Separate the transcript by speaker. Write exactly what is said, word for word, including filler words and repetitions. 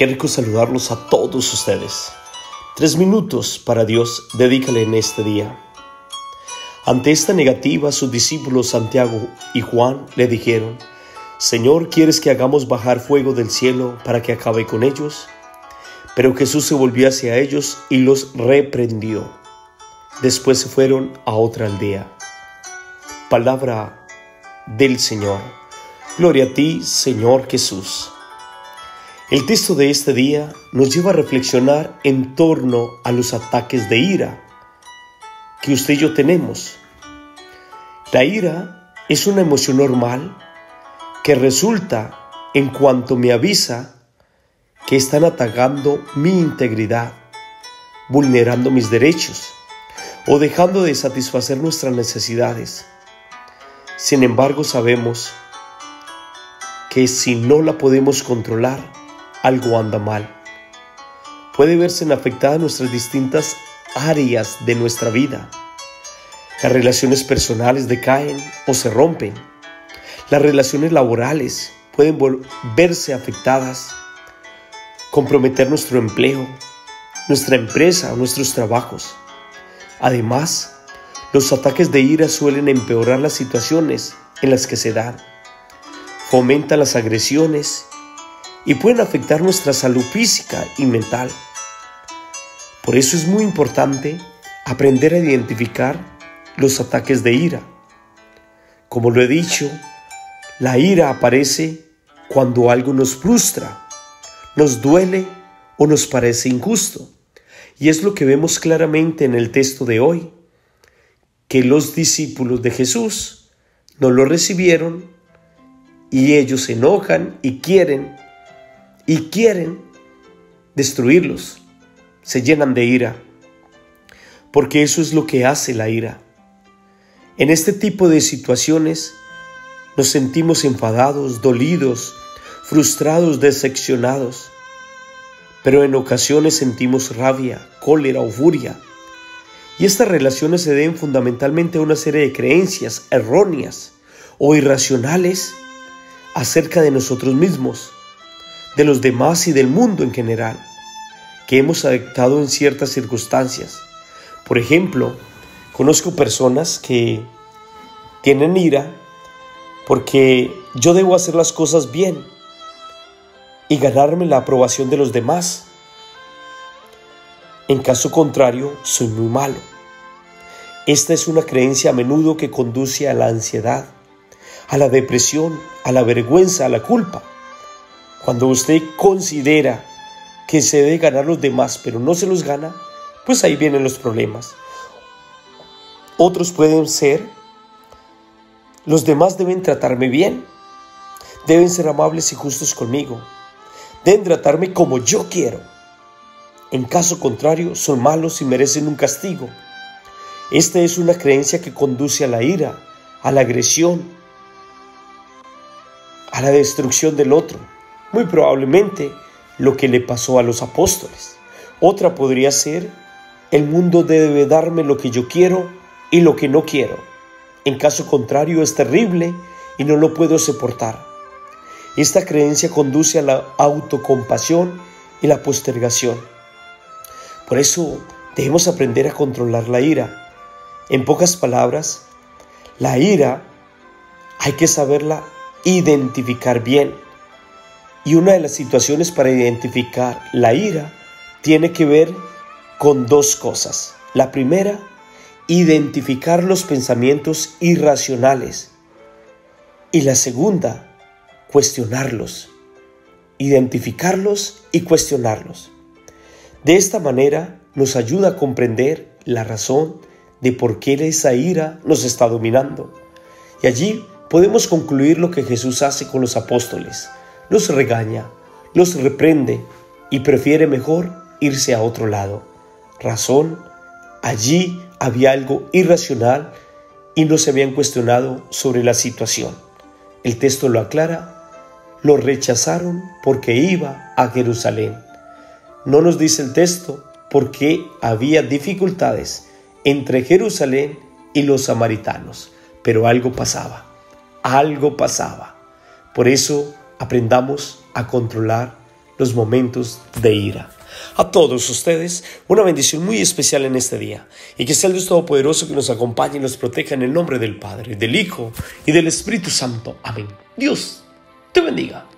Speaker 1: Qué rico saludarlos a todos ustedes. Tres minutos para Dios, dedícale en este día. Ante esta negativa, sus discípulos Santiago y Juan le dijeron: Señor, ¿quieres que hagamos bajar fuego del cielo para que acabe con ellos? Pero Jesús se volvió hacia ellos y los reprendió. Después se fueron a otra aldea. Palabra del Señor. Gloria a ti, Señor Jesús. El texto de este día nos lleva a reflexionar en torno a los ataques de ira que usted y yo tenemos. La ira es una emoción normal que resulta en cuanto me avisa que están atacando mi integridad, vulnerando mis derechos o dejando de satisfacer nuestras necesidades. Sin embargo, sabemos que si no la podemos controlar, algo anda mal. Puede verse en afectadas nuestras distintas áreas de nuestra vida. Las relaciones personales decaen o se rompen. Las relaciones laborales pueden verse afectadas, comprometer nuestro empleo, nuestra empresa o nuestros trabajos. Además, los ataques de ira suelen empeorar las situaciones en las que se dan. Fomentan las agresiones y pueden afectar nuestra salud física y mental. Por eso es muy importante aprender a identificar los ataques de ira. Como lo he dicho, la ira aparece cuando algo nos frustra, nos duele o nos parece injusto. Y es lo que vemos claramente en el texto de hoy, que los discípulos de Jesús no lo recibieron y ellos se enojan y quieren y quieren destruirlos. Se llenan de ira, porque eso es lo que hace la ira. En este tipo de situaciones nos sentimos enfadados, dolidos, frustrados, decepcionados, pero en ocasiones sentimos rabia, cólera o furia. Y estas relaciones se deben fundamentalmente a una serie de creencias erróneas o irracionales acerca de nosotros mismos, de los demás y del mundo en general, que hemos adoptado en ciertas circunstancias. Por ejemplo, conozco personas que tienen ira porque yo debo hacer las cosas bien y ganarme la aprobación de los demás. En caso contrario, soy muy malo. Esta es una creencia a menudo que conduce a la ansiedad, a la depresión, a la vergüenza, a la culpa. Cuando usted considera que se debe ganar los demás, pero no se los gana, pues ahí vienen los problemas. Otros pueden ser: los demás deben tratarme bien, deben ser amables y justos conmigo, deben tratarme como yo quiero. En caso contrario, son malos y merecen un castigo. Esta es una creencia que conduce a la ira, a la agresión, a la destrucción del otro. Muy probablemente lo que le pasó a los apóstoles. Otra podría ser: el mundo debe darme lo que yo quiero y lo que no quiero. En caso contrario, es terrible y no lo puedo soportar. Esta creencia conduce a la autocompasión y la postergación. Por eso debemos aprender a controlar la ira. En pocas palabras, la ira hay que saberla identificar bien. Y una de las situaciones para identificar la ira tiene que ver con dos cosas. La primera, identificar los pensamientos irracionales. Y la segunda, cuestionarlos. Identificarlos y cuestionarlos. De esta manera nos ayuda a comprender la razón de por qué esa ira nos está dominando. Y allí podemos concluir lo que Jesús hace con los apóstoles. Los regaña, los reprende y prefiere mejor irse a otro lado. Razón: allí había algo irracional y no se habían cuestionado sobre la situación. El texto lo aclara: lo rechazaron porque iba a Jerusalén. No nos dice el texto por qué había dificultades entre Jerusalén y los samaritanos, pero algo pasaba, algo pasaba. Por eso aprendamos a controlar los momentos de ira. A todos ustedes, una bendición muy especial en este día. Y que sea el Dios Todopoderoso que nos acompañe y nos proteja en el nombre del Padre, del Hijo y del Espíritu Santo. Amén. Dios te bendiga.